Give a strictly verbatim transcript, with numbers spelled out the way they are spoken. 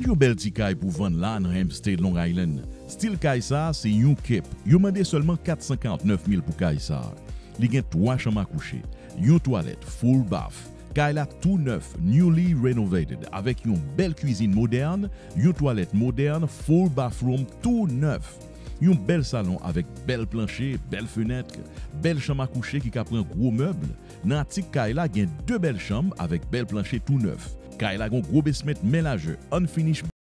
Gade yon bel ti kay pour vendre là dans Hempstead, Long Island. Style kay ça, c'est yon kep. Yon mande seulement quatre cent quarante-neuf mille pour kay ça. Li gen trois chambres à coucher, yon toilette, full bath. Kay la tout neuf, newly renovated, avec yon belle cuisine moderne, yon toilette moderne, full bathroom tout neuf. Yon bel salon avec bel plancher, belle fenêtre, belle chambre à coucher qui ka pran gros meuble. Nan tik kay la gen deux belles chambres avec bel plancher tout neuf. Kay la gon gros basement mélangeux, unfinished